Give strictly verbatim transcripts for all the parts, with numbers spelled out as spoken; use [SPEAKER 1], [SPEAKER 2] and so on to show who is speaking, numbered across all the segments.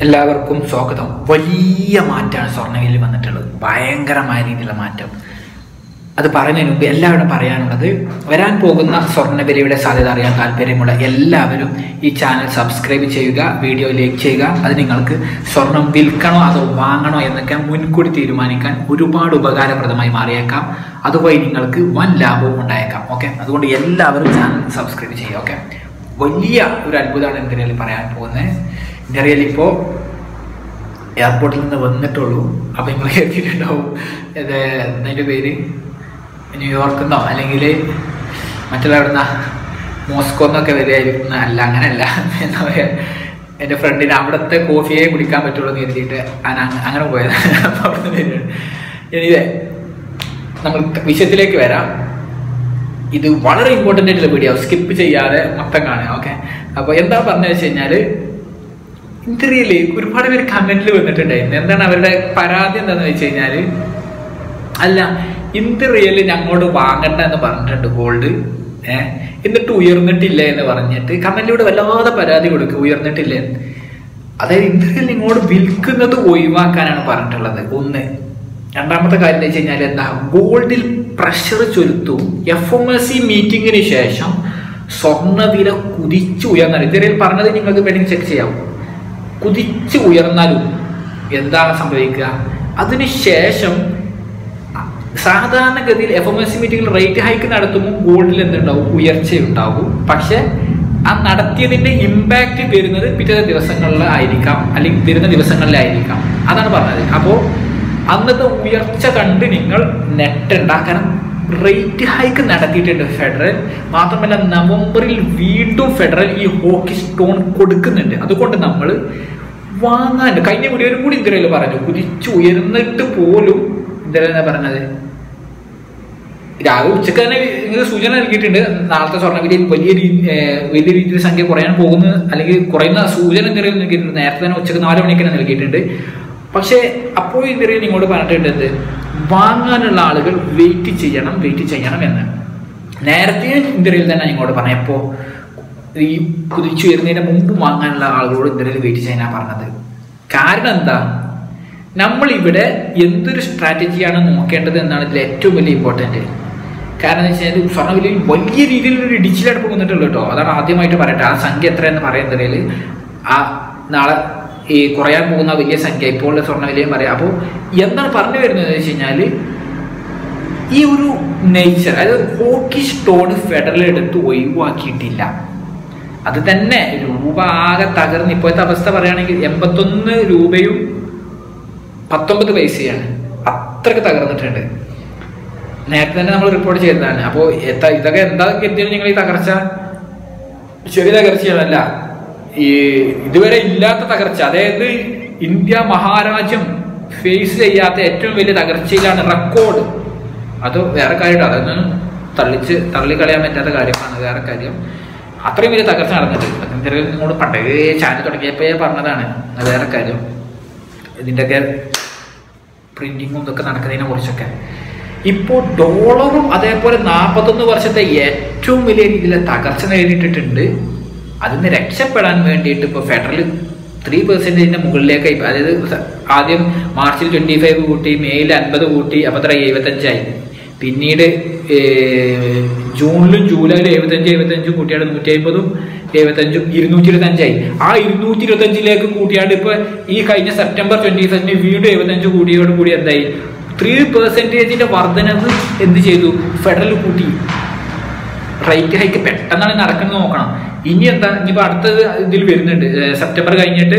[SPEAKER 1] എല്ലാവർക്കും സ്വാഗതം. വലിയ മാറ്റമാണ് സ്വർണ്ണവിലയിൽ വന്നിട്ടുള്ളത്, ഭയങ്കരമായ രീതിയിലുള്ള മാറ്റം. അത് പറയുന്നതിന് മുമ്പ് എല്ലാവരും പറയാനുള്ളത്, വരാൻ പോകുന്ന സ്വർണ്ണവിലയുടെ സാധ്യത അറിയാൻ താല്പര്യമുള്ള എല്ലാവരും ഈ ചാനൽ സബ്സ്ക്രൈബ് ചെയ്യുക, വീഡിയോ ലൈക്ക് ചെയ്യുക. അത് നിങ്ങൾക്ക് സ്വർണം വിൽക്കണോ അതോ വാങ്ങണോ എന്നൊക്കെ മുൻകൂട്ടി തീരുമാനിക്കാൻ ഒരുപാട് ഉപകാരപ്രദമായി മാറിയേക്കാം. അതുവഴി നിങ്ങൾക്ക് വൻ ലാഭവും ഉണ്ടായേക്കാം. ഓക്കെ, അതുകൊണ്ട് എല്ലാവരും ചാനൽ സബ്സ്ക്രൈബ് ചെയ്യുക. ഓക്കെ, വലിയ ഒരു അത്ഭുതമാണ് ഇന്ത്യയിൽ പറയാൻ പോകുന്നത്. ഇന്ത്യയിൽ ഇപ്പോൾ എയർപോർട്ടിൽ നിന്ന് വന്നിട്ടുള്ളൂ. അപ്പം നിങ്ങൾ കേട്ടിട്ടുണ്ടാവും, ഇത് എന്നതിൻ്റെ പേര് ന്യൂയോർക്കിൽ നിന്നോ അല്ലെങ്കിൽ മറ്റുള്ള എവിടുന്ന മോസ്കോ എന്നൊക്കെ വരികയായിരിക്കും. അല്ല, അങ്ങനെയല്ല. എന്താ പറയുക, എൻ്റെ ഫ്രണ്ടിന് അവിടുത്തെ കോഫിയെ കുടിക്കാൻ പറ്റുള്ളൂ എന്ന് കരുതിയിട്ട് അങ്ങനെ പോയത്. അപ്പം അവിടെ നിന്ന് വരികയാണ്. എനിവേ, നമ്മൾ വിഷയത്തിലേക്ക് വരാം. ഇത് വളരെ ഇമ്പോർട്ടൻ്റ് ആയിട്ടുള്ള വീഡിയോ, സ്കിപ്പ് ചെയ്യാതെ മൊത്തം കാണുക. ഓക്കെ, അപ്പോൾ എന്താ പറഞ്ഞതെന്ന് വെച്ച് കഴിഞ്ഞാൽ, ഇന്ത്യയിൽ ഒരുപാട് പേര് കമന്റിൽ വന്നിട്ടുണ്ടായിരുന്നു. എന്താണ് അവരുടെ പരാതി എന്താണെന്ന് വെച്ച് കഴിഞ്ഞാൽ, അല്ല ഇന്ത്യയിൽ ഞങ്ങളോട് വാങ്ങണ്ട എന്ന് പറഞ്ഞിട്ടുണ്ട് ഗോൾഡ്, ഏഹ് എന്നിട്ട് ഉയർന്നിട്ടില്ല എന്ന് പറഞ്ഞിട്ട് കമന്റിലൂടെ വല്ലാതെ പരാതി കൊടുക്കുക, ഉയർന്നിട്ടില്ല. അതായത് ഇന്ത്യയിൽ നിങ്ങളോട് വിൽക്കുന്നത് ഒഴിവാക്കാനാണ് പറഞ്ഞിട്ടുള്ളത്. ഒന്ന്. രണ്ടാമത്തെ കാര്യം എന്ന് വെച്ച് കഴിഞ്ഞാൽ എന്താ, ഗോൾഡിൽ പ്രഷർ ചൊലുത്തും. എഫ് എം എസ് സി മീറ്റിങ്ങിന് ശേഷം സ്വർണ്ണവില കുതിച്ചു ഉയർന്നാൽ, ഇന്ത്യയിൽ പറഞ്ഞത് നിങ്ങൾക്ക് വേണമെങ്കിൽ ചെക്ക് ചെയ്യാം, കുതിച്ച് ഉയർന്നാലും എന്താണ് സംഭവിക്കുക, അതിനുശേഷം സാധാരണഗതിയിൽ എഫ് എം എസ് സി മീറ്റിംഗിൽ റേറ്റ് ഹൈക്ക് നടത്തുമ്പോൾ ഗോൾഡിൽ എന്തുണ്ടാവും, ഉയർച്ചയുണ്ടാവും. പക്ഷെ ആ നടത്തിയതിന്റെ ഇമ്പാക്റ്റ് വരുന്നത് പിറ്റേ ദിവസങ്ങളിലായിരിക്കാം, അല്ലെങ്കിൽ വരുന്ന ദിവസങ്ങളിലായിരിക്കാം. അതാണ് പറഞ്ഞത്. അപ്പോൾ അന്നത്തെ ഉയർച്ച കണ്ട് നിങ്ങൾ നെട്ടണ്ട. കാരണം റേറ്റ് ഹൈക്ക് നടത്തിയിട്ടുണ്ട് ഫെഡറൽ. മാത്രമല്ല നവംബറിൽ വീണ്ടും ഫെഡറൽ ഈ ഹോക്കി സ്റ്റോൺ കൊടുക്കുന്നുണ്ട്. അതുകൊണ്ട് നമ്മൾ വാങ്ങാൻ, കഴിഞ്ഞ വീഡിയോയിലും കൂടി ഇന്ത്യയിൽ പറഞ്ഞു, കുതിച്ചു ഉയർന്നിട്ട് പോലും ഇന്ത്യയിൽ എന്താ പറഞ്ഞത്, രാവിലെ ഉച്ചക്ക് തന്നെ നിങ്ങൾക്ക് സൂചന നൽകിയിട്ടുണ്ട്, നാളത്തെ സ്വർണ്ണവില വലിയ രീതി വലിയ രീതിയിൽ സംഖ്യ കുറയാൻ പോകുന്നു, അല്ലെങ്കിൽ കുറയുന്ന സൂചന ഇന്ത്യയിൽ നൽകിയിട്ടുണ്ട്. നേരത്തെ തന്നെ ഉച്ചക്ക് നാല് മണിക്ക് തന്നെ നൽകിയിട്ടുണ്ട്. പക്ഷേ അപ്പോൾ ഇന്ത്യയിൽ നിങ്ങളോട് പറഞ്ഞിട്ടുണ്ട്, വാങ്ങാനുള്ള ആളുകൾ വെയിറ്റ് ചെയ്യണം വെയിറ്റ് ചെയ്യണം എന്ന്. നേരത്തെ ഇന്ത്യയിൽ തന്നെ നിങ്ങളോട് പറഞ്ഞപ്പോൾ ഈ കുതിച്ചു വരുന്നതിന് മുമ്പ് വാങ്ങാനുള്ള ആളുകളോട് ഇന്ത്യയിൽ വെയിറ്റ് ചെയ്യാനാണ് പറഞ്ഞത്. കാരണം എന്താ, നമ്മളിവിടെ എന്തൊരു സ്ട്രാറ്റജിയാണ് നോക്കേണ്ടത് എന്നാണ് ഇതിൽ ഏറ്റവും വലിയ ഇമ്പോർട്ടൻറ്റ്. കാരണം എന്ന് വെച്ച് കഴിഞ്ഞാൽ സ്വർണ്ണവിലയിൽ വലിയ രീതിയിലൊരു ഇടിച്ചിലടപ്പ് വന്നിട്ടുള്ളൂ കേട്ടോ. അതാണ് ആദ്യമായിട്ട് പറയട്ടെ. ആ സംഖ്യ എത്രയെന്ന് പറയുന്നതിൽ ആ നാളെ ഈ കുറയാൻ പോകുന്ന വലിയ സംഖ്യ ഇപ്പോൾ സ്വർണ്ണവിലയും പറയാം. അപ്പോൾ എന്താണ് പറഞ്ഞു വരുന്നത് വെച്ച് കഴിഞ്ഞാൽ, ഈ ഒരു നേച്ചർ, അതായത് ഹോക്കി സ്റ്റോൺ ഫെഡറൽ എടുത്ത് ഒഴിവാക്കിയിട്ടില്ല. അത് തന്നെ രൂപ ആകെ തകർന്ന് ഇപ്പോഴത്തെ അവസ്ഥ പറയുകയാണെങ്കിൽ എൺപത്തൊന്ന് രൂപയും പത്തൊമ്പത് പൈസയാണ്. അത്രയ്ക്ക് തകർന്നിട്ടുണ്ട്. നേരത്തെ തന്നെ നമ്മൾ റിപ്പോർട്ട് ചെയ്തതാണ്. അപ്പോൾ ഇതൊക്കെ എന്താ കരുതിയാണ് നിങ്ങൾ ഈ തകർച്ച? ചെറിയ തകർച്ചയല്ല, ഈ ഇതുവരെ ഇല്ലാത്ത തകർച്ച. അതായത് ഇന്ത്യ മഹാരാജ്യം ഫേസ് ചെയ്യാത്ത ഏറ്റവും വലിയ തകർച്ചയിലാണ്, റെക്കോർഡ്. അത് വേറെ കാര്യമാണ്, അതൊന്നും തള്ളിച്ച് തള്ളിക്കളയാൻ പറ്റാത്ത കാര്യമാണ്. വേറെ കാര്യം, അത്രയും വലിയ തകർച്ച നടന്നിട്ടുണ്ട്. അതിൻ്റെ നിങ്ങളോട് പണ്ടേ ചാനൽ തുടങ്ങിയപ്പോഴേ പറഞ്ഞതാണ്. അത് വേറെ കാര്യം. ഇതിൻ്റെയൊക്കെ പ്രിന്റിങ്ങും ഇതൊക്കെ നടക്കുന്നതിനെ കുറിച്ചൊക്കെ. ഇപ്പോൾ ഡോളറും അതേപോലെ നാൽപ്പത്തൊന്ന് വർഷത്തെ ഏറ്റവും വലിയ രീതിയിലെ തകർച്ച നേരിട്ടിട്ടുണ്ട്. അതിന് രക്ഷപ്പെടാൻ വേണ്ടിയിട്ട് ഇപ്പോൾ ഫെഡറൽ ത്രീ പെർസെൻറ്റേജിൻ്റെ മുകളിലേക്ക്, അതായത് ആദ്യം മാർച്ചിൽ ട്വൻറ്റി ഫൈവ് കൂട്ടി, മെയ്യിൽ അൻപത് കൂട്ടി, അപ്പോൾ അത്ര എഴുപത്തഞ്ചായി. പിന്നീട് ജൂണിലും ജൂലൈയിലും എഴുപത്തഞ്ച് എഴുപത്തഞ്ചും കൂട്ടിയാണ്ട് നൂറ്റി അമ്പതും എഴുപത്തഞ്ചും ഇരുന്നൂറ്റി ഇരുപത്തഞ്ചായി. ആ ഇരുന്നൂറ്റി ഇരുപത്തഞ്ചിലേക്ക് കൂട്ടിയാണ്ട് ഇപ്പോൾ ഈ കഴിഞ്ഞ സെപ്റ്റംബർ ട്വൻറ്റി ഫസ്റ്റിന് വീണ്ടും എഴുപത്തഞ്ച് കൂടിയോട് കൂടി എന്തായി, ത്രീ പെർസെൻറ്റേജിൻ്റെ വർധനവ് എന്ത് ചെയ്തു, ഫെഡറൽ കൂട്ടി. റേറ്റ് ഹൈക്ക് പെട്ടെന്നാണ് നടക്കുന്നത് നോക്കണം. ഇനി എന്താ, ഇനിയിപ്പോൾ അടുത്തത് ഇതിൽ വരുന്നുണ്ട്, സെപ്റ്റംബർ കഴിഞ്ഞിട്ട്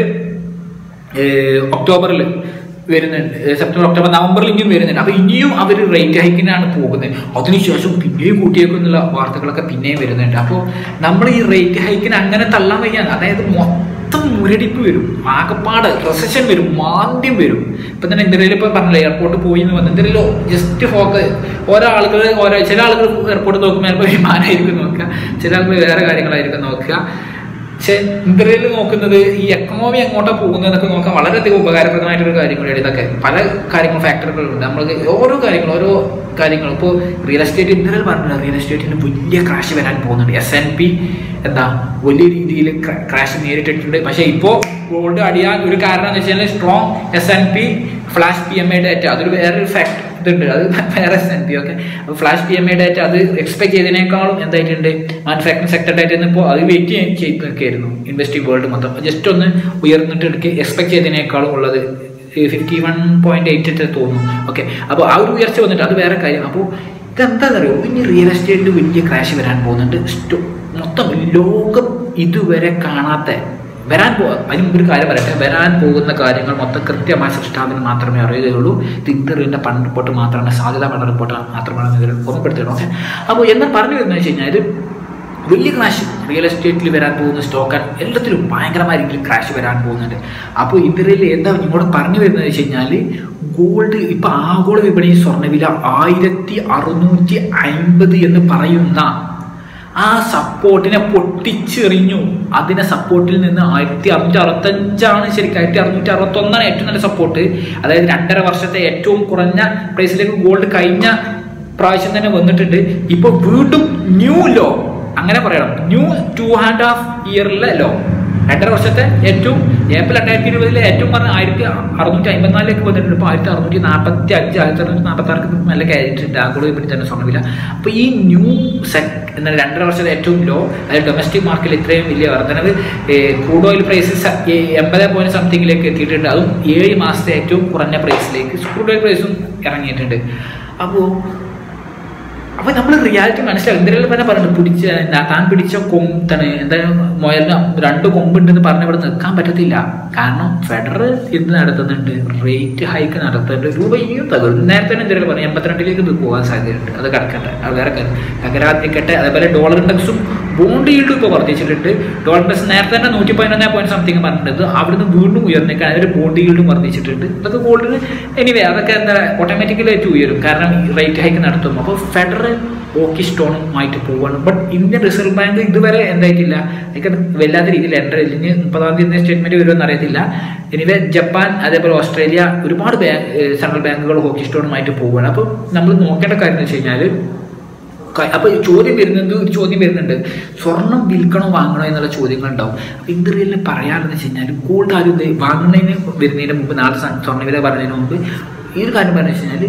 [SPEAKER 1] ഒക്ടോബറിൽ വരുന്നുണ്ട്. സെപ്റ്റംബർ ഒക്ടോബർ നവംബറിൽ ഇനിയും വരുന്നുണ്ട്. അപ്പോൾ ഇനിയും അവർ റേറ്റ് ഹൈക്കിനാണ് പോകുന്നത്. അതിനുശേഷം പിന്നെയും കൂട്ടിയേക്കുന്നുള്ള വാർത്തകളൊക്കെ പിന്നെയും വരുന്നുണ്ട്. അപ്പോൾ നമ്മൾ ഈ റേറ്റ് ഹൈക്കിന് അങ്ങനെ തള്ളാൻ വയ്യാണ്. അതായത് മൊത്തം മുരടിപ്പ് വരും, ആകപ്പാട് റെസഷൻ വരും, മാന്ദ്യം വരും. ഇപ്പം തന്നെ ഇന്ത്യയിൽ ഇപ്പം പറഞ്ഞില്ല, എയർപോർട്ട് പോയി എന്ന് വന്നു. ഇന്ത്യയിലോ ജസ്റ്റ് ഫോക്കസ്, ഓരോ ആളുകൾ ഓരോ ചില ആളുകൾ എയർപോർട്ട് നോക്കുമ്പോൾ ചിലപ്പോൾ വിമാനമായിരിക്കും നോക്കുക, ചില ആളുകൾ വേറെ കാര്യങ്ങളായിരിക്കും നോക്കുക. പക്ഷെ ഇന്ത്യയിൽ നോക്കുന്നത് ഈ എക്കണോമി എങ്ങോട്ടാണ് പോകുന്നതെന്നൊക്കെ നോക്കാൻ വളരെയധികം ഉപകാരപ്രദമായിട്ടൊരു കാര്യം കൂടിയാണ് ഇതൊക്കെ. പല കാര്യങ്ങളും ഫാക്ടറുകളുണ്ട്. നമ്മൾക്ക് ഓരോ കാര്യങ്ങളും ഓരോ കാര്യങ്ങൾ ഇപ്പോൾ റിയൽ എസ്റ്റേറ്റ് ഇന്ത്യയിൽ പറഞ്ഞില്ല, റിയൽ എസ്റ്റേറ്റിന് വലിയ ക്രാഷ് വരാൻ പോകുന്നുണ്ട്. എസ് എൻ പി എന്താ വലിയ രീതിയിൽ ക്രാഷ് നേരിട്ടിട്ടുണ്ട്. പക്ഷേ ഇപ്പോൾ ഗോൾഡ് അടിയാൻ ഒരു കാരണം എന്ന് വെച്ചാൽ strong S N P flash P M I data, അതൊരു വേറൊരു ഫാക്ട് ഇതുണ്ട്, അത് വേറെ എസ് എൻ പി ഒക്കെ. അപ്പോൾ flash P M I data അത് എക്സ്പെക്ട് ചെയ്തതിനേക്കാളും എന്തായിട്ടുണ്ട് മാനുഫാക്ചറിംഗ് സെക്ടർ ഡേറ്റ ഇപ്പോൾ അത് വെയിറ്റ് ചെയ്ത് നിൽക്കുകയായിരുന്നു ഇൻവെസ്റ്റിംഗ് വേൾഡ് മൊത്തം. ജസ്റ്റ് ഒന്ന് ഉയർന്നിട്ട് എടുക്കുക എക്സ്പെക്ട് ചെയ്തതിനേക്കാളും ഉള്ളത് ഫിഫ്റ്റി വൺ പോയിന്റ് എയ്റ്റ് തോന്നുന്നു. ഓക്കെ, അപ്പോൾ ആ ഒരു ഉയർച്ച വന്നിട്ട് അത് വേറെ കാര്യം. അപ്പോൾ ഇതെന്താണെന്ന് അറിയോ, ഇനി റിയൽ എസ്റ്റേറ്റിൽ വലിയ ക്രാഷ് വരാൻ പോകുന്നുണ്ട്. സ്റ്റോ മൊത്തം ലോകം ഇതുവരെ കാണാത്ത വരാൻ പോ അതിന് മുമ്പൊരു കാര്യം പറയട്ടെ, വരാൻ പോകുന്ന കാര്യങ്ങൾ മൊത്തം കൃത്യമായ സൃഷ്ടാവിന് മാത്രമേ അറിയുകയുള്ളൂ. ഇത് ഇന്ത്യറിൻ്റെ പഠന റിപ്പോർട്ട് മാത്രമാണ്, സാധ്യതാ പഠന റിപ്പോർട്ട് മാത്രമാണ് ഇതിൽ ഓർമ്മപ്പെടുത്തുന്നത്. ഓക്കെ, അപ്പോൾ എന്താ പറഞ്ഞു വരുന്നത് വെച്ച് കഴിഞ്ഞാൽ വലിയ ക്രാഷ് റിയൽ എസ്റ്റേറ്റിൽ വരാൻ പോകുന്ന സ്റ്റോക്കാണ്, എല്ലാത്തിലും ഭയങ്കരമായ രീതിയിൽ ക്രാഷ് വരാൻ പോകുന്നുണ്ട്. അപ്പോൾ ഇന്ത്യയിൽ എന്താ ഇങ്ങോട്ട് പറഞ്ഞു വരുന്നത് വെച്ച് കഴിഞ്ഞാൽ ഗോൾഡ് ഇപ്പം ആഗോള വിപണി സ്വർണ്ണവില ആയിരത്തി അറുന്നൂറ്റി അൻപത് എന്ന് പറയുന്ന ആ സപ്പോർട്ടിനെ പൊട്ടിച്ചെറിഞ്ഞു. അതിനെ സപ്പോർട്ടിൽ നിന്ന് ആയിരത്തി അറുന്നൂറ്റി അറുപത്തഞ്ചാണ് ശരിക്കും, ആയിരത്തി അറുന്നൂറ്റി അറുപത്തി ഒന്നാണ് ഏറ്റവും നല്ല സപ്പോർട്ട്. അതായത് രണ്ടര വർഷത്തെ ഏറ്റവും കുറഞ്ഞ പ്രൈസിലേക്ക് ഗോൾഡ് കഴിഞ്ഞ പ്രാവശ്യം തന്നെ വന്നിട്ടുണ്ട്. ഇപ്പൊ വീണ്ടും ന്യൂ ലോ അങ്ങനെ പറയണം, ന്യൂ ടു ആൻഡ് ഹാഫ് ഇയറിലെ ലോ. രണ്ടര വർഷത്തെ ഏറ്റവും ഏപ്രിൽ രണ്ടായിരത്തി ഇരുപതിലെ ഏറ്റവും പറഞ്ഞ ആയിരത്തി അറുന്നൂറ്റി അമ്പത്തിനാലിലേക്ക് വന്നിട്ടുണ്ട്. ഇപ്പോൾ ആയിരത്തി അറുന്നൂറ്റി നാൽപ്പത്തി അഞ്ച് ആയിരത്തി അറുന്നൂറ്റി നാൽപ്പത്തി ആർക്ക് നല്ല കയറ്റിട്ടുണ്ട് ആഗോള വിപണി തന്നെ സ്വർണ്ണവില. അപ്പോൾ ഈ ന്യൂ സെറ്റ് എന്നാൽ രണ്ടര വർഷത്തെ ഏറ്റവും ലോ, അതായത് ഡൊമസ്റ്റിക് മാർക്കറ്റിൽ ഇത്രയും വലിയ വർധനവ്. ക്രൂഡ് ഓയിൽ പ്രൈസസ് എൺപത് പോയിന്റ് സംതിങ്ങിലേക്ക് എത്തിയിട്ടുണ്ട്. അതും ഏഴ് മാസത്തെ ഏറ്റവും കുറഞ്ഞ പ്രൈസിലേക്ക് ക്രൂഡ് ഓയിൽ പ്രൈസും ഇറങ്ങിയിട്ടുണ്ട്. അപ്പോൾ അപ്പോൾ നമ്മൾ റിയാലിറ്റി മനസ്സിലാവും. എന്തെങ്കിലും തന്നെ പറഞ്ഞിട്ട് പിടിച്ച താൻ പിടിച്ച കൊമ്പ് എന്തായാലും മുയലിന് രണ്ട് കൊമ്പുണ്ടെന്ന് പറഞ്ഞ് ഇവിടെ നിൽക്കാൻ പറ്റത്തില്ല. കാരണം ഫെഡറൽ ഇത് നടത്തുന്നുണ്ട്, റേറ്റ് ഹൈക്ക് നടത്തുന്നുണ്ട്, രൂപയും തകരും. നേരത്തെ തന്നെ എന്തെങ്കിലും പറഞ്ഞു എൺപത്തിരണ്ടിലേക്ക് ഇത് പോകാൻ സാധ്യതയുണ്ട്. അത് കിടക്കട്ടെ, അത് വേറെ കാര്യം തകരാതിരിക്കട്ടെ. അതേപോലെ ഡോളർ ഇൻഡെക്സും ബോണ്ട് ഈൽഡും ഇപ്പോൾ വർദ്ധിച്ചിട്ടുണ്ട്. ഡോളർ ഇൻഡെക്സ് നേരത്തെ തന്നെ നൂറ്റി പതിനൊന്ന് പോയിന്റ് സംതിങ് പറഞ്ഞിട്ടുണ്ട്, അവിടുന്ന് വീണ്ടും ഉയർന്നേക്കാൻ അതിൽ ബോണ്ട് ഈൽഡും വർദ്ധിച്ചിട്ടുണ്ട്. അതൊക്കെ ഗോൾഡിന് എനിവേ അതൊക്കെ എന്താ ഓട്ടോമാറ്റിക്കലായിട്ട് ഉയരും, കാരണം റേറ്റ് ഹൈക്ക് നടത്തും. അപ്പോൾ ഫെഡറൽ ഓക്കി സ്റ്റോണുമായിട്ട് പോവുകയാണ്. ബട്ട് ഇന്ത്യൻ റിസർവ് ബാങ്ക് ഇതുവരെ എന്തായിട്ടില്ല, അതൊക്കെ വല്ലാത്ത രീതിയിൽ എൻ്റർ ഇല്ലെങ്കിൽ മുപ്പതാം തീയതി സ്റ്റേറ്റ്മെന്റ് വരുമെന്ന് അറിയത്തില്ല. എനിവേ ജപ്പാൻ അതേപോലെ ഓസ്ട്രേലിയ ഒരുപാട് ബാങ്ക് സെൻട്രൽ ബാങ്കുകൾ ഹോക്കി സ്റ്റോണുമായിട്ട് പോവുകയാണ്. അപ്പോൾ നമ്മൾ നോക്കേണ്ട കാര്യം എന്ന് വെച്ച് കഴിഞ്ഞാൽ, അപ്പോൾ ചോദ്യം വരുന്നത് ഒരു ചോദ്യം വരുന്നുണ്ട്, സ്വർണം വിൽക്കണോ വാങ്ങണോ എന്നുള്ള ചോദ്യങ്ങൾ ഉണ്ടാവും. അപ്പോൾ ഇന്ത്യയിൽ പറയാമെന്ന് വെച്ച് കഴിഞ്ഞാൽ ഗോൾഡ് ആദ്യം വാങ്ങുന്നതിന് വരുന്നതിന് മുമ്പ് നാളെ സ്വർണ്ണവില പറഞ്ഞതിന് മുമ്പ് ഈ ഒരു കാര്യം പറഞ്ഞു വെച്ച് കഴിഞ്ഞാൽ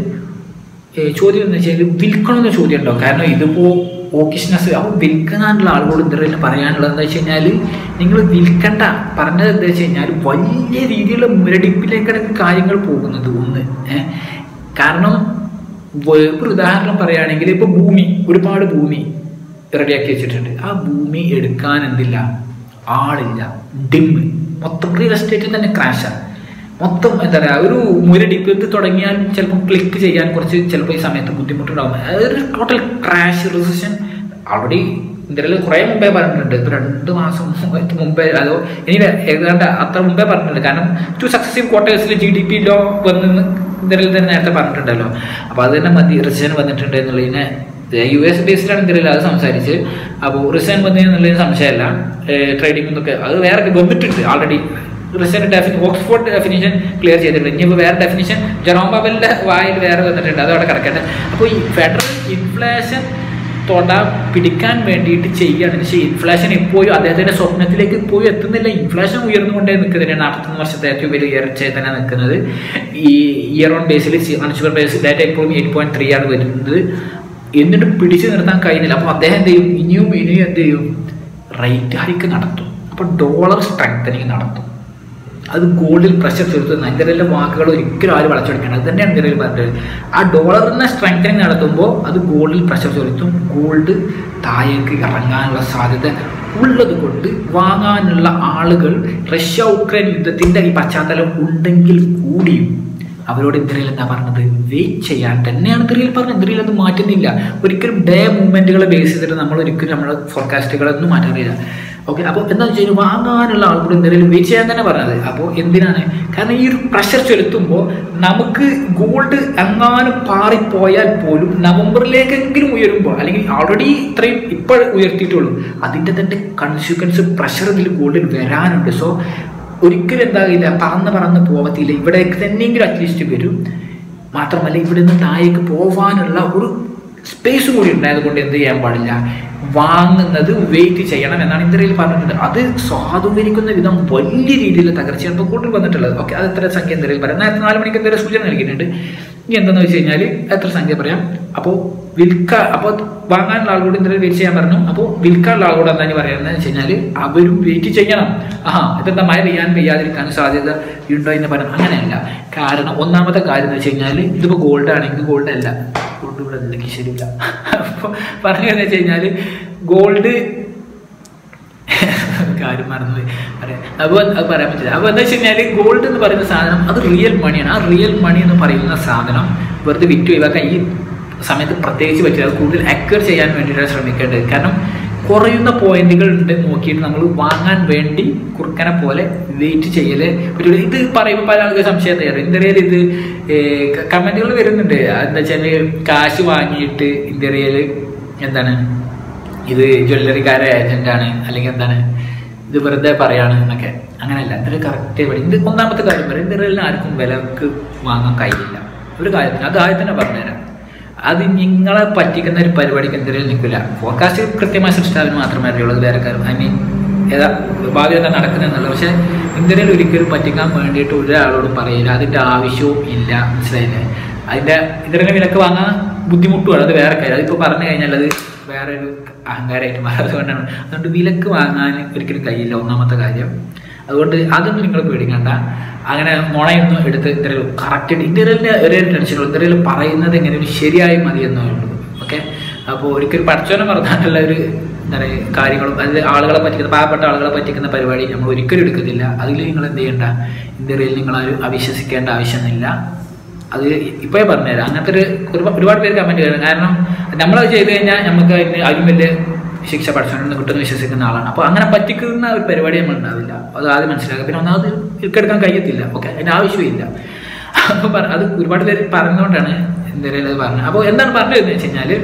[SPEAKER 1] ചോദ്യം എന്ന് വെച്ചാൽ വിൽക്കണമെന്ന ചോദ്യം ഉണ്ടാവും. കാരണം ഇതിപ്പോൾ ഓക്കിഷ്നസ് അപ്പോൾ വിൽക്കാനുള്ള ആളുകളോട് ഇന്ത്യയിൽ പറയാനുള്ളത് എന്താ വെച്ച് കഴിഞ്ഞാൽ, നിങ്ങൾ വിൽക്കണ്ട. പറഞ്ഞത് എന്താ വെച്ച് കഴിഞ്ഞാൽ വലിയ രീതിയിലുള്ള മുരടിപ്പിലേക്കാണ് കാര്യങ്ങൾ പോകുന്നത്. ഒന്ന് കാരണം ഒരു ഉദാഹരണം പറയുകയാണെങ്കിൽ ഇപ്പോൾ ഭൂമി, ഒരുപാട് ഭൂമി റെഡിയാക്കി വെച്ചിട്ടുണ്ട്. ആ ഭൂമി എടുക്കാൻ എന്തില്ല, ആളില്ല, ഡിമ്മ്, മൊത്തം റിയൽ എസ്റ്റേറ്റിൽ തന്നെ ക്രാഷാണ്. മൊത്തം എന്താ പറയുക, ഒരു മുരടിപ്പ് ഇത് തുടങ്ങിയാൽ ചിലപ്പോൾ ക്ലിക്ക് ചെയ്യാൻ കുറച്ച് ചിലപ്പോൾ ഈ സമയത്ത് ബുദ്ധിമുട്ടുണ്ടാകും. അതൊരു ടോട്ടൽ ക്രാഷ് റിസഷൻ ഓൾറെഡി ഇന്ത്യയിൽ കുറേ മുമ്പേ പറഞ്ഞിട്ടുണ്ട്. ഇപ്പോൾ രണ്ട് മാസം മുമ്പേ അതോ ഇനി ഏതാണ്ട് അത്ര മുമ്പേ പറഞ്ഞിട്ടുണ്ട്. കാരണം ടു സക്സസീവ് ക്വാർട്ടേഴ്സിൽ ജി ഡി പി ലോ വന്ന് ഇന്ത്യയിൽ തന്നെ നേരത്തെ പറഞ്ഞിട്ടുണ്ടല്ലോ. അപ്പോൾ അത് തന്നെ മതി, റിസഷൻ വന്നിട്ടുണ്ട് എന്നുള്ളതിനെ യു എസ് ബേസ്ഡാണ് ഇന്ത്യയിൽ അത് സംസാരിച്ച്. അപ്പോൾ റിസൺ വന്നതെന്നുള്ളതിന് സംശയമല്ല. ട്രേഡിംഗ് എന്നൊക്കെ അത് വേറെ വന്നിട്ടുണ്ട് ഓൾറെഡി. റിസൾട്ട് ഡെഫിനി ഓക്സ്ഫോർഡ് ഡെഫിനിഷൻ ക്ലിയർ ചെയ്തിട്ടുണ്ട്. ഇനിയിപ്പോൾ വേറെ ഡെഫിനിഷൻ ജെറോം പവലിൻ്റെ വായിൽ വേറെ വന്നിട്ടുണ്ട്, അതവിടെ കിടക്കട്ടെ. അപ്പോൾ ഈ ഫെഡറൽ ഇൻഫ്ലേഷൻ തൊടാൻ പിടിക്കാൻ വേണ്ടിയിട്ട് ചെയ്യുകയാണ്. പക്ഷേ ഇൻഫ്ലേഷൻ ഇപ്പോഴും അദ്ദേഹത്തിൻ്റെ സ്വപ്നത്തിലേക്ക് ഇപ്പോഴും എത്തുന്നില്ല. ഇൻഫ്ലേഷൻ ഉയർന്നുകൊണ്ടേ നിൽക്കുന്നതിന് നാൽപ്പത്തൊന്ന് വർഷത്തെ ഏറ്റവും വലിയ ഉയർച്ചയെ തന്നെ നിൽക്കുന്നത്. ഈ ഇയർ ഓൺ ബേസിൽ അൺഷുഗർ ബേസ് ഡാറ്റ ഇപ്പോഴും എയ്റ്റ് പോയിന്റ് ത്രീ ആണ് വരുന്നത്. എന്നിട്ട് പിടിച്ചു നിർത്താൻ കഴിയുന്നില്ല. അപ്പോൾ അദ്ദേഹം എന്ത് ചെയ്യും, ഇനിയും ഇനിയും എന്ത് ചെയ്യും, റേറ്റ് ഹൈക്ക് നടത്തും. അപ്പോൾ ഡോളർ സ്ട്രെങ്തനിങ് നടത്തും. അത് ഗോൾഡിൽ പ്രഷർ ചെലുത്തുന്ന ഇന്ത്യയിലെ വാക്കുകൾ ഒരിക്കലും ആരും വളച്ചെടുക്കണം. അത് തന്നെയാണ് ഇന്ത്യയിൽ പറഞ്ഞത്. ആ ഡോളറിനെ സ്ട്രെങ്തനിങ് നടത്തുമ്പോൾ അത് ഗോൾഡിൽ പ്രഷർ ചെലുത്തും. ഗോൾഡ് താഴേക്ക് ഇറങ്ങാനുള്ള സാധ്യത ഉള്ളത് കൊണ്ട് വാങ്ങാനുള്ള ആളുകൾ റഷ്യ ഉക്രൈൻ യുദ്ധത്തിൻ്റെ ഈ പശ്ചാത്തലം ഉണ്ടെങ്കിൽ കൂടിയും അവരോട് ഇന്ത്യയിൽ എന്താ പറഞ്ഞത്, വെയിറ്റ് ചെയ്യാൻ തന്നെയാണ് ഇന്ത്യയിൽ പറഞ്ഞത്. ഇന്ത്യയിൽ അത് മാറ്റുന്നില്ല. ഒരിക്കലും ഡേ മൂവ്മെൻറ്റുകളെ ബേസ് ചെയ്തിട്ട് നമ്മൾ ഒരിക്കലും നമ്മുടെ ഫോർകാസ്റ്റുകളൊന്നും മാറ്റാറില്ല. ഓക്കെ. അപ്പോൾ എന്താ വെച്ച് കഴിഞ്ഞാൽ വാങ്ങാനുള്ള ആൾക്കൂടെ എന്തെങ്കിലും വെയിറ്റ് ചെയ്യാൻ തന്നെ പറഞ്ഞത്. അപ്പോൾ എന്തിനാണ്? കാരണം ഈ ഒരു പ്രഷർ ചെലുത്തുമ്പോൾ നമുക്ക് ഗോൾഡ് എങ്ങാനും പാറിപ്പോയാൽ പോലും നവംബറിലേക്കെങ്കിലും ഉയരുമ്പോൾ, അല്ലെങ്കിൽ ഓൾറെഡി ഇത്രയും ഇപ്പോൾ ഉയർത്തിയിട്ടുള്ളൂ, അതിൻ്റെ തന്നെ കൺസിക്വൻസ് പ്രഷർ ഇതിൽ ഗോൾഡിൽ വരാനുണ്ട്. സോ ഒരിക്കലും എന്താകില്ല, പറന്ന് പറന്ന് പോകത്തില്ല, ഇവിടെ തന്നെയെങ്കിലും അറ്റ്ലീസ്റ്റ് വരും. മാത്രമല്ല ഇവിടെ നിന്ന് താഴേക്ക് പോകാനുള്ള ഒരു സ്പേസ് കൂടി ഉണ്ടായത് കൊണ്ട് എന്ത് ചെയ്യാൻ പാടില്ല, വാങ്ങുന്നത് വെയിറ്റ് ചെയ്യണം എന്നാണ് ഇന്ത്യയിൽ പറഞ്ഞിട്ടുണ്ട്. അത് സ്വാധീനിക്കുന്ന വിധം വലിയ രീതിയിൽ തകർച്ചയാണ് ഇപ്പോൾ കൂടുതൽ വന്നിട്ടുള്ളത്. ഓക്കെ, അത് എത്ര സംഖ്യ ഇന്ത്യയിൽ പറയാം. നേരത്തെ നാല് മണിക്ക് എന്തെങ്കിലും സൂചന നൽകിയിട്ടുണ്ട്. ഇനി എന്താണെന്ന് വെച്ച് കഴിഞ്ഞാൽ എത്ര സംഖ്യ പറയാം. അപ്പോൾ വിൽക്ക അപ്പോൾ വാങ്ങാനുള്ള ആളോട് ഇന്ത്യയിൽ വെയിറ്റ് ചെയ്യാൻ പറഞ്ഞു. അപ്പോൾ വിൽക്കാനുള്ള ആളോട് എന്താണ് പറയുന്നത് വെച്ച് കഴിഞ്ഞാൽ അവരും വെയിറ്റ് ചെയ്യണം. ആ ഇതെന്താ മഴ പെയ്യാൻ പെയ്യാതിരിക്കാൻ സാധ്യത ഉണ്ടോ എന്ന് പറയാം. അങ്ങനെയല്ല. കാരണം ഒന്നാമത്തെ കാര്യം എന്ന് വെച്ച് കഴിഞ്ഞാൽ ഇതിപ്പോൾ ഗോൾഡ് ആണെങ്കിൽ ഗോൾഡ് അല്ല, ഗോൾഡ് ഇവിടെ അല്ലെങ്കിൽ ശരിയില്ല. അപ്പോൾ പറഞ്ഞതെന്ന് വെച്ച് കഴിഞ്ഞാൽ ഗോൾഡ് കാര്യം മറന്നുപോയി പറയാം. അപ്പോൾ അത് പറയാൻ പറ്റില്ല. അപ്പോൾ എന്താ വെച്ച് കഴിഞ്ഞാൽ ഗോൾഡ് എന്ന് പറയുന്ന സാധനം അത് റിയൽ മണിയാണ്. ആ റിയൽ മണി എന്ന് പറയുന്ന സാധനം വെറുതെ വിറ്റ് ഒഴിവാക്കാൻ ഈ സമയത്ത് പ്രത്യേകിച്ച് പറ്റില്ല. അത് കൂടുതൽ അക്വയർ ചെയ്യാൻ വേണ്ടിയിട്ടാണ് ശ്രമിക്കേണ്ടത്. കാരണം കുറയുന്ന പോയിന്റുകൾ ഉണ്ട് നോക്കിയിട്ട് നമ്മൾ വാങ്ങാൻ വേണ്ടി കുറുക്കനെ പോലെ വെയിറ്റ് ചെയ്യല് പറ്റില്ല. ഇത് പറയുമ്പോൾ പല ആൾക്ക് സംശയം തയ്യാറ്. ഇന്ത്യയിൽ ഇത് കമന്റുകൾ വരുന്നുണ്ട്. എന്താ വെച്ചാൽ കാശ് വാങ്ങിയിട്ട് ഇന്ത്യയിൽ എന്താണ് ഇത് ജ്വല്ലറിക്കാരെ ഏജന്റാണ്, അല്ലെങ്കിൽ എന്താണ് ഇത് വെറുതെ പറയാണ് എന്നൊക്കെ. അങ്ങനെയല്ല, ഇതിൽ കറക്റ്റ് പറയും. ഇത് ഒന്നാമത്തെ കാര്യം പറയും, ഇന്ത്യയിൽ ആർക്കും വിലക്ക് വാങ്ങാൻ കഴിയില്ല ഒരു കാര്യത്തിന്. അത് ആദ്യം തന്നെ പറഞ്ഞുതരാം. അത് നിങ്ങളെ പറ്റിക്കുന്ന ഒരു പരിപാടിക്ക് എന്തെങ്കിലും നിൽക്കില്ല. ഫോർകാസ്റ്റ് കൃത്യമായ സൃഷ്ടാവിന് മാത്രമേ അറിയുള്ളൂ. വേറെ കാര്യം ഐ മീൻ ഏതാ ഭാവി എന്താ നടക്കുന്നതെന്നുള്ളത്. പക്ഷേ ഇന്ത്യയിൽ ഒരിക്കലും പറ്റിക്കാൻ വേണ്ടിയിട്ട് ഒരാളോടും പറയില്ല. അതിൻ്റെ ആവശ്യവും ഇല്ല. മനസ്സിലായില്ലേ? അതിൻ്റെ ഇന്ത്യയിലെ വിലക്ക് വാങ്ങാൻ ബുദ്ധിമുട്ടുമാണ്. അത് വേറെ കാര്യം. അതിപ്പോൾ പറഞ്ഞു കഴിഞ്ഞാൽ അത് വേറെ ഒരു അഹങ്കാരമായിട്ട് മാറുന്നത് കൊണ്ടാണ്. അതുകൊണ്ട് വിലക്ക് വാങ്ങാൻ ഒരിക്കലും കഴിയില്ല, ഒന്നാമത്തെ കാര്യം. അതുകൊണ്ട് അതൊന്നും നിങ്ങൾ പേടിക്കണ്ട. അങ്ങനെ നുണയൊന്നും എടുത്ത് ഇന്ത്യയിൽ കറക്റ്റ് ഇന്ത്യയിലെ ഒരേ ടെൻഷനുള്ളൂ. ഇന്ത്യയിൽ പറയുന്നത് എങ്ങനെയും ശരിയായി മതി എന്നുള്ളൂ. ഓക്കെ. അപ്പോൾ ഒരിക്കലും പഠിച്ചോനെ പറഞ്ഞാലുള്ള ഒരു എന്താ പറയുക കാര്യങ്ങളും അത് ആളുകളെ പറ്റിക്കുന്ന പാവപ്പെട്ട ആളുകളെ പറ്റിക്കുന്ന പരിപാടി നമ്മൾ ഒരിക്കലും എടുക്കത്തില്ല. അതിൽ നിങ്ങൾ എന്ത് ചെയ്യേണ്ട, ഇന്ത്യയിൽ നിങ്ങളാരും അവിശ്വസിക്കേണ്ട ആവശ്യമൊന്നുമില്ല. അത് ഇപ്പോഴേ പറഞ്ഞുതരാം. അങ്ങനത്തെ ഒരു ഒരുപാട് പേര് കമൻറ്റ് ചെയ്യണം. കാരണം നമ്മളത് ചെയ്ത് കഴിഞ്ഞാൽ നമുക്ക് അതിന് അതിലും വലിയ ശിക്ഷ പഠിച്ചുകൊണ്ട് കിട്ടുന്ന വിശ്വസിക്കുന്ന ആളാണ്. അപ്പോൾ അങ്ങനെ പറ്റിക്കുന്ന ഒരു പരിപാടി നമ്മൾ ഉണ്ടാവില്ല. അത് ആദ്യം മനസ്സിലാക്കുക. പിന്നെ ഒന്നാമത് ഇൽക്കെടുക്കാൻ കഴിയത്തില്ല. ഓക്കെ, അതിൻ്റെ ആവശ്യമില്ല. അപ്പോൾ അത് ഒരുപാട് പേര് പറഞ്ഞുകൊണ്ടാണ് ഇന്ത്യയിൽ അത് പറഞ്ഞത്. അപ്പോൾ എന്താണ് പറഞ്ഞതെന്ന് വെച്ച് കഴിഞ്ഞാൽ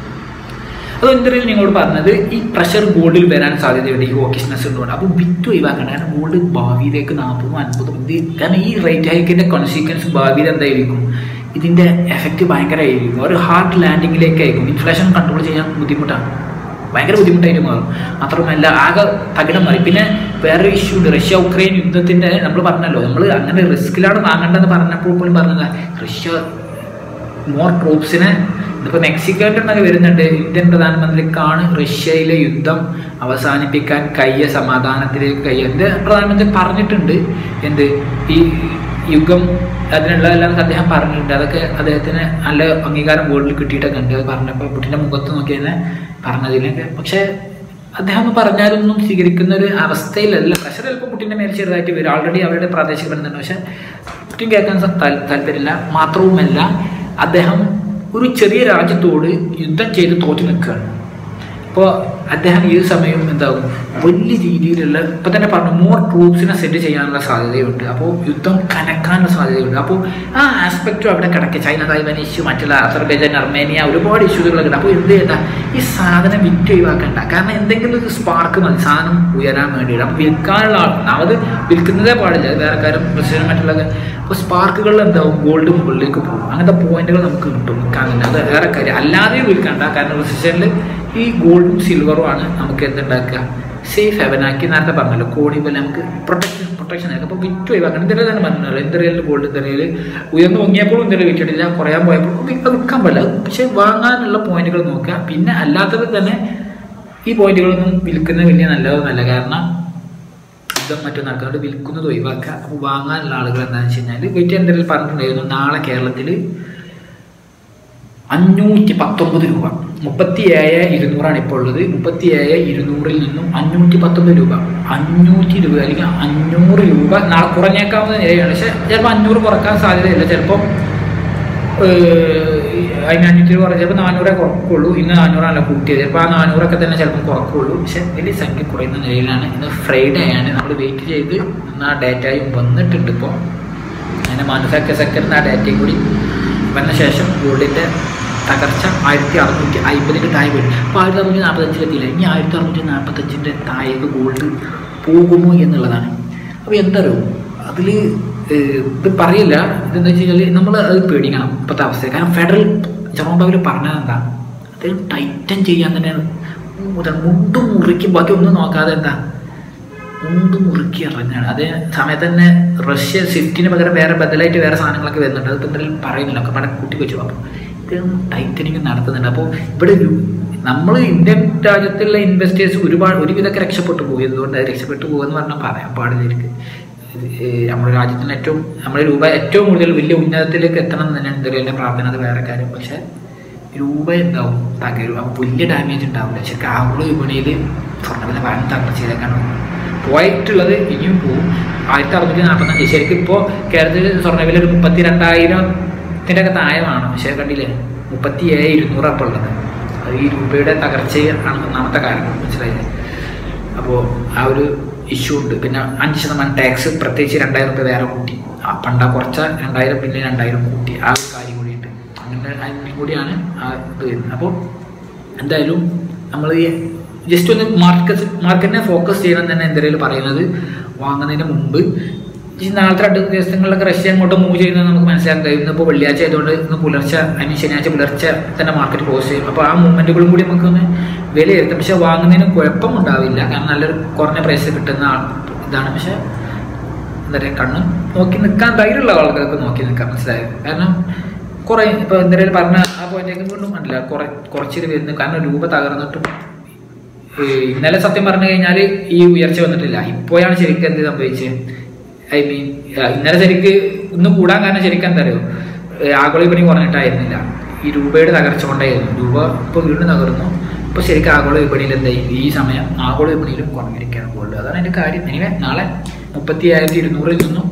[SPEAKER 1] അത് ഇന്ത്യയിൽ നിങ്ങളോട് പറഞ്ഞത് ഈ പ്രഷർ ഗോൾഡിൽ വരാൻ സാധ്യതയുണ്ട്, ഈ ഹോക്കിഷ്നെസ് ഉള്ളതുകൊണ്ട്. അപ്പോൾ വിറ്റ് ഒഴിവാക്കണം. കാരണം ഗോൾഡ് ഭാവിയിലേക്ക് നാൽപ്പതും അൻപതും ഇത് കാരണം ഈ റേറ്റ് ഹൈക്കിൻ്റെ കോൺസിക്വൻസ് ഭാവിയിൽ എന്തായിരിക്കും, ഇതിൻ്റെ എഫക്റ്റ് ഭയങ്കരമായിരിക്കും. ഒരു ഹാർഡ് ലാൻഡിങ്ങിലേക്കായിരിക്കും. ഇൻഫ്ലേഷൻ കൺട്രോൾ ചെയ്യാൻ ബുദ്ധിമുട്ടാണ്, ഭയങ്കര ബുദ്ധിമുട്ടായിട്ട് മാറും. മാത്രമല്ല ആകെ തകിടം മാറി. പിന്നെ വേറൊരു ഇഷ്യൂ ഉണ്ട്. റഷ്യ ഉക്രൈൻ യുദ്ധത്തിൻ്റെ നമ്മൾ പറഞ്ഞല്ലോ, നമ്മൾ അങ്ങനെ റിസ്ക്കിലാണ് വാങ്ങേണ്ടതെന്ന് പറഞ്ഞപ്പോൾ പോലും പറഞ്ഞത് റഷ്യ മോർ ട്രൂപ്സിനെ ഇതിപ്പോൾ മെക്സിക്കോയിലൊക്കെ വരുന്നുണ്ട്. ഇന്ത്യൻ പ്രധാനമന്ത്രിക്കാണ് റഷ്യയിലെ യുദ്ധം അവസാനിപ്പിക്കാൻ കഴിയ, സമാധാനത്തിലേക്ക് കഴിയുക. എൻ്റെ പ്രധാനമന്ത്രി പറഞ്ഞിട്ടുണ്ട് എന്ത് ഈ യുഗം അതിനുള്ള എല്ലാം അദ്ദേഹം പറഞ്ഞിട്ടുണ്ട്. അതൊക്കെ അദ്ദേഹത്തിന് നല്ല അംഗീകാരം വേൾഡിൽ കിട്ടിയിട്ടൊക്കെ ഉണ്ട്. അത് പറഞ്ഞപ്പോൾ പുട്ടിൻ്റെ മുഖത്ത് നോക്കി തന്നെ പറഞ്ഞതിലൊക്കെ. പക്ഷേ അദ്ദേഹം പറഞ്ഞാലൊന്നും സ്വീകരിക്കുന്ന ഒരു അവസ്ഥയിലല്ല. പ്രഷർ ചിലപ്പോൾ പുട്ടിൻ്റെ മേൽ ചെറുതായിട്ട് വരും. ഓൾറെഡി അവരുടെ പ്രാദേശിക ബന്ധമുണ്ട്. പക്ഷേ പുട്ടിൻ കേൾക്കാൻ താല്പര്യമില്ല. മാത്രവുമല്ല അദ്ദേഹം ഒരു ചെറിയ രാജ്യത്തോട് യുദ്ധം ചെയ്ത് തോറ്റു നിൽക്കുകയാണ്. അപ്പോൾ അദ്ദേഹം ഈ സമയം എന്താകും വലിയ രീതിയിലുള്ള ഇപ്പം തന്നെ പറഞ്ഞു മോർ ട്രൂപ്സിനെ സെൻഡ് ചെയ്യാനുള്ള സാധ്യതയുണ്ട്. അപ്പോൾ യുദ്ധം കനക്കാനുള്ള സാധ്യതയുണ്ട്. അപ്പോൾ ആ ആസ്പെക്റ്റും അവിടെ കിടക്കുക. ചൈന തായ്വാൻ ഇഷ്യൂ, മറ്റുള്ള അസർബൈജാൻ, അർമേനിയ ഒരുപാട് ഇഷ്യൂകളൊക്കെ ഉണ്ട്. അപ്പോൾ എന്ത് ചെയ്യണ്ട, ഈ സാധനം വിറ്റ് ഒഴിവാക്കണ്ട. കാരണം എന്തെങ്കിലും ഒരു സ്പാർക്ക് മതി സാധനം ഉയരാൻ വേണ്ടിയിട്ട്. അപ്പോൾ വിൽക്കാനുള്ള ആൾ അത് വിൽക്കുന്നതേ പാടില്ല. വേറെ കാര്യം പ്രശ്നം മറ്റുള്ളതൊക്കെ. അപ്പോൾ സ്പാർക്കുകളിൽ എന്താവും ഗോൾഡ് മുകളിലേക്ക് പോകും. അങ്ങനത്തെ പോയിന്റുകൾ നമുക്ക് കിട്ടും വിൽക്കാനില്ല. അത് വേറെ കാര്യം. അല്ലാതെയും വിൽക്കണ്ട. കാരണം റിസഷനിൽ ഈ ഗോൾഡും സിൽവറും ആണ് നമുക്ക് എന്തുണ്ടാക്കുക സേഫ് ഹെവനാക്കി. നേരത്തെ പറഞ്ഞല്ലോ കോടി പോലെ നമുക്ക് പ്രൊട്ടക്ഷൻ പ്രൊട്ടക്ഷൻ ആയിരിക്കും. അപ്പോൾ വിറ്റ് ഒഴിവാക്കണം. ഇന്ത്യയിൽ തന്നെ പറഞ്ഞല്ലോ ഇന്ത്യയിൽ ഗോൾഡ് ഇന്ത്യയിൽ ഉയർന്നു പൊങ്ങിയപ്പോഴും ഇന്ത്യയിൽ വിറ്റിട്ടില്ല, കുറയാൻ പോയപ്പോഴും വിൽക്കാൻ പാടില്ല. പക്ഷെ വാങ്ങാനുള്ള പോയിന്റുകൾ നോക്കുക. പിന്നെ അല്ലാത്തത് തന്നെ ഈ പോയിന്റുകളൊന്നും വിൽക്കുന്നത് വലിയ നല്ലതൊന്നുമല്ല. കാരണം യുദ്ധം മറ്റും നടക്കുന്നത് വിൽക്കുന്നത് ഒഴിവാക്കുക. അപ്പോൾ വാങ്ങാനുള്ള ആളുകൾ എന്താണെന്ന് വെച്ച് കഴിഞ്ഞാൽ വെയിറ്റ് എന്തെങ്കിലും പറഞ്ഞിട്ടുണ്ടായിരുന്നു. നാളെ കേരളത്തിൽ അഞ്ഞൂറ്റി പത്തൊമ്പത് രൂപ മുപ്പത്തി ഏഴ് ഇരുന്നൂറാണ് ഇപ്പോൾ ഉള്ളത്. മുപ്പത്തി ഏഴ് ഇരുന്നൂറിൽ നിന്നും അഞ്ഞൂറ്റി പത്തൊമ്പത് രൂപ അഞ്ഞൂറ്റി രൂപ അല്ലെങ്കിൽ അഞ്ഞൂറ് രൂപ നാളെ കുറഞ്ഞേക്കാവുന്ന നിലയാണ്. പക്ഷെ ചിലപ്പോൾ അഞ്ഞൂറ് കുറക്കാൻ സാധ്യതയില്ല. ചിലപ്പോൾ അതിന് അഞ്ഞൂറ്റി കുറച്ച് ചിലപ്പോൾ നാനൂറേ കുറക്കുള്ളൂ. ഇന്ന് നാനൂറാണല്ലോ കൂട്ടിയത്. ചിലപ്പോൾ ആ നാനൂറൊക്കെ തന്നെ ചിലപ്പോൾ കുറക്കുള്ളൂ. പക്ഷെ വലിയ സംഖ്യ കുറയുന്ന നിലയിലാണ്. ഇന്ന് ഫ്രൈഡേ ആണ്. നമ്മൾ വെയിറ്റ് ചെയ്ത് ഇന്ന് ആ ഡേറ്റയും വന്നിട്ടുണ്ട്. ഇപ്പോൾ അങ്ങനെ മാനുഫാക്ചർ സെക്ടറിന് ആ ഡേറ്റയും കൂടി വന്ന ശേഷം ഗോൾഡിൻ്റെ തകർച്ച ആയിരത്തി അറുന്നൂറ്റി അമ്പതിൻ്റെ താഴെ വരും. അപ്പോൾ ആയിരത്തി അറുന്നൂറ്റി നാൽപ്പത്തഞ്ചിലെത്തിയില്ല. ഇനി ആയിരത്തി അറുന്നൂറ്റി നാൽപ്പത്തഞ്ചിൻ്റെ താഴേക്ക് ഗോൾഡ് പോകുമോ എന്നുള്ളതാണ്. അപ്പോൾ എന്തറിയോ അതിൽ ഇത് പറയില്ല. ഇതെന്താ വെച്ച് കഴിഞ്ഞാൽ നമ്മൾ അത് പേടിക്കണം ഇപ്പോഴത്തെ അവസ്ഥ. കാരണം ഫെഡറൽ ജെറോം പവൽ പറഞ്ഞത് എന്താ, അദ്ദേഹം ടൈറ്റൻ ചെയ്യാൻ തന്നെയാണ്. മുണ്ട് മുറുക്കി ബാക്കി ഒന്നും നോക്കാതെ എന്താ മുണ്ട് മുറുക്കി ഇറങ്ങുകയാണ്. അതേ സമയത്ത് തന്നെ റഷ്യ സ്വിഫ്റ്റിന് പകരം വേറെ ബദലായിട്ട് വേറെ സാധനങ്ങളൊക്കെ വരുന്നുണ്ട്. അതിപ്പോൾ എന്തെങ്കിലും പറയുന്നില്ല, ഒക്കെ പല കൂട്ടി വെച്ചു. അപ്പോൾ ഇദ്ദേഹം ടൈറ്റനിങ് നടത്തുന്നുണ്ട്. അപ്പോൾ ഇവിടെ നമ്മൾ ഇന്ത്യൻ രാജ്യത്തുള്ള ഇൻവെസ്റ്റേഴ്സ് ഒരുപാട് ഒരുവിധമൊക്കെ രക്ഷപ്പെട്ടു പോയി. എന്തുകൊണ്ട് രക്ഷപ്പെട്ടു പോകുമെന്ന് പറഞ്ഞാൽ പറയാൻ പാടില്ല. നമ്മുടെ രാജ്യത്തിന് ഏറ്റവും നമ്മുടെ രൂപ ഏറ്റവും കൂടുതൽ വലിയ ഉന്നതത്തിലേക്ക് എത്തണം എന്ന് തന്നെയാണ് എന്തായാലും എൻ്റെ പ്രാർത്ഥന. അത് വേറെ കാര്യം. പക്ഷേ രൂപ എന്താവും തകരും. അപ്പോൾ വലിയ ഡാമേജ് ഉണ്ടാവില്ല. പക്ഷെ ആഗോള വിപണിയിൽ സ്വർണ്ണവില വൻ തകർച്ചയിലേക്കാണ് പോയിട്ടുള്ളത്. ഇനിയും പോവും. ആയിരത്തി അറുന്നൂറ്റി നാൽപ്പത്തഞ്ച് ശരിക്കും ഇപ്പോൾ കേരളത്തിൽ സ്വർണ്ണവില ഒരു മുപ്പത്തി രണ്ടായിരത്തിൻ്റെ ഒക്കെ താഴമാണ്. പക്ഷേ കണ്ടില്ലേ മുപ്പത്തി ഏഴ് ഇരുന്നൂറപ്പം ഉള്ളത്. അത് ഈ രൂപയുടെ തകർച്ചയാണ് ഒന്നാമത്തെ കാരണം, മനസ്സിലായില്ലേ? അപ്പോൾ ആ ഒരു ഇഷ്യൂ ഉണ്ട്. പിന്നെ അഞ്ച് ശതമാനം ടാക്സ് പ്രത്യേകിച്ച് രണ്ടായിരം റുപ്യ വേറെ കൂട്ടി. ആ പണ്ട കുറച്ച രണ്ടായിരം പിന്നെ രണ്ടായിരം കൂട്ടി. ആ ഒരു കാര്യം കൂടിയുണ്ട്. അങ്ങനെ അതിനും കൂടിയാണ് ആ ഇത് വരുന്നത്. അപ്പോൾ എന്തായാലും നമ്മൾ ജസ്റ്റ് ഒന്ന് മാർക്കറ്റ് മാർക്കറ്റിനെ ഫോക്കസ് ചെയ്യണം തന്നെ എന്തായാലും പറയുന്നത്. വാങ്ങുന്നതിന് മുമ്പ് ഈ നാളത്തെ രണ്ട് ദിവസങ്ങളിലൊക്കെ റഷ്യ അങ്ങോട്ട് മൂവ് ചെയ്യുന്നത് നമുക്ക് മനസ്സിലാക്കാൻ കഴിയും. ഇപ്പോൾ വെള്ളിയാഴ്ച ആയതുകൊണ്ട് ഇന്ന് പുലർച്ചെ അതിന് ശനിയാഴ്ച പുലർച്ചെ തന്നെ മാർക്കറ്റ് ക്ലോസ് ചെയ്യും. അപ്പോൾ ആ മൂവ്മെൻറ്റുകളും കൂടി നമുക്കൊന്ന് വിലയിരുത്തും. പക്ഷെ വാങ്ങുന്നതിന് കുഴപ്പമുണ്ടാവില്ല. കാരണം നല്ലൊരു കുറഞ്ഞ പ്രൈസ് കിട്ടുന്ന ഇതാണ്. പക്ഷെ എന്താ പറയുക, കണ്ണും നോക്കി നിൽക്കാൻ ധൈര്യമുള്ള ആൾക്കാർക്ക് നോക്കി നിൽക്കാം, മനസ്സിലായത്? കാരണം കുറേ ഇപ്പോൾ എന്തായാലും പറഞ്ഞ ആ പോയിന്റേക്ക് വീണ്ടും കണ്ടില്ല കുറേ കുറച്ചിട്ട് വരുന്നു. കാരണം രൂപ തകർന്നിട്ടും ഇന്നലെ സത്യം പറഞ്ഞു കഴിഞ്ഞാൽ ഈ ഉയർച്ച വന്നിട്ടില്ല. ഇപ്പോഴാണ് ശരിക്കും എന്ത് സംഭവിച്ചത്. ഐ മീൻ ഇന്നലെ ശരിക്ക് ഇന്ന് കൂടാൻ കാരണം ശരിക്കും എന്താ അറിയോ, ആഗോള വിപണി കുറഞ്ഞിട്ടായിരുന്നില്ല, ഈ രൂപയുടെ തകർച്ച കൊണ്ടായിരുന്നു. രൂപ ഇപ്പോൾ വീണ്ടും തകർന്നു. ഇപ്പോൾ ശരിക്കും ആഗോള വിപണിയിൽ എന്തായി ഈ സമയം ആഗോള വിപണിയിലും കുറഞ്ഞിരിക്കുകയാണ് ഗോൾഡ്. അതാണ് എൻ്റെ കാര്യം. എനിവേ നാളെ മുപ്പത്തി ആയിരത്തി ഇരുന്നൂറിൽ നിന്നും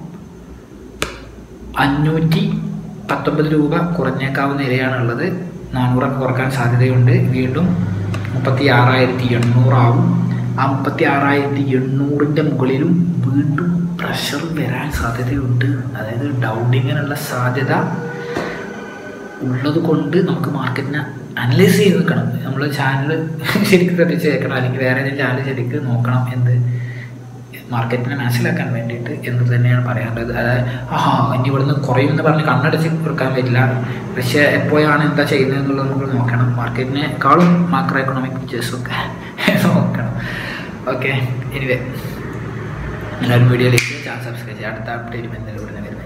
[SPEAKER 1] അഞ്ഞൂറ്റി പത്തൊമ്പത് രൂപ കുറഞ്ഞേക്കാവുന്ന നിലയാണുള്ളത്. നാനൂറൊക്കെ കുറക്കാൻ സാധ്യതയുണ്ട്. വീണ്ടും മുപ്പത്തി ആറായിരത്തി എണ്ണൂറാവും. ആ മുപ്പത്തി ആറായിരത്തി എണ്ണൂറിൻ്റെ മുകളിലും വീണ്ടും പ്രഷർ വരാൻ സാധ്യതയുണ്ട്. അതായത് ഡൗണിങ്ങിനുള്ള സാധ്യത ഉള്ളത് കൊണ്ട് നമുക്ക് മാർക്കറ്റിനെ അനലൈസ് ചെയ്ത് നിൽക്കണം. നമ്മൾ ചാനൽ ശരിക്കും ശ്രദ്ധിച്ച് കേൾക്കണം, അല്ലെങ്കിൽ വേറെ ഏതെങ്കിലും ചാനൽ ശരിക്കും നോക്കണം എന്ത് മാർക്കറ്റിനെ മനസ്സിലാക്കാൻ വേണ്ടിയിട്ട് എന്ന് തന്നെയാണ് പറയാനുള്ളത്. അതായത് ആഹാ ഇനി ഇവിടുന്ന് കുറയുമെന്ന് പറഞ്ഞ് കണ്ണടച്ച് കൊടുക്കാൻ പറ്റില്ല. പക്ഷേ എപ്പോഴാണ് എന്താ ചെയ്യുന്നത് എന്നുള്ളത് നമുക്ക് നോക്കണം. മാർക്കറ്റിനെക്കാളും മാക്രോ എക്കണോമിക് പിക്ചേഴ്സൊക്കെ നോക്കണം. ഓക്കെ, എനിവേ എല്ലാവരും വീഡിയോയിലേക്ക് ചാനൽ സബ്സ്ക്രൈബ് ചെയ്യുക. അടുത്ത അപ്ഡേറ്റ് എന്തെങ്കിലും ഉടനെ വരുന്നത്.